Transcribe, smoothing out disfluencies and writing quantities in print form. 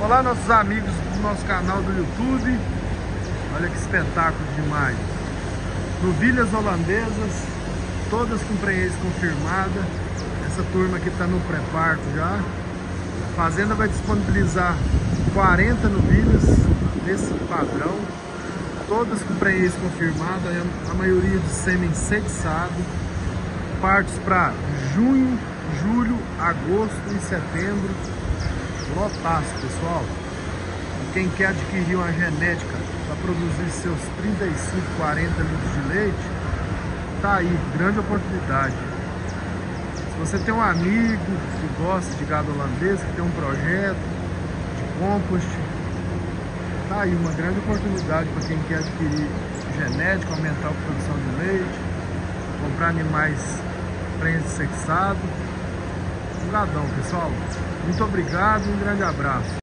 Olá, nossos amigos do nosso canal do YouTube. Olha que espetáculo demais. Novilhas holandesas, todas com prenhez confirmada. Essa turma aqui está no pré-parto já. A fazenda vai disponibilizar 40 novilhas desse padrão, todas com prenhez confirmada, a maioria de sêmen sexado. Partos para junho, julho, agosto e setembro. Lotaço, pessoal. Quem quer adquirir uma genética para produzir seus 35, 40 litros de leite, tá aí, grande oportunidade. Se você tem um amigo que gosta de gado holandês, que tem um projeto de compost, tá aí uma grande oportunidade para quem quer adquirir genética, aumentar a produção de leite, comprar animais prenhez sexado. Um gadão, pessoal. Muito obrigado e um grande abraço.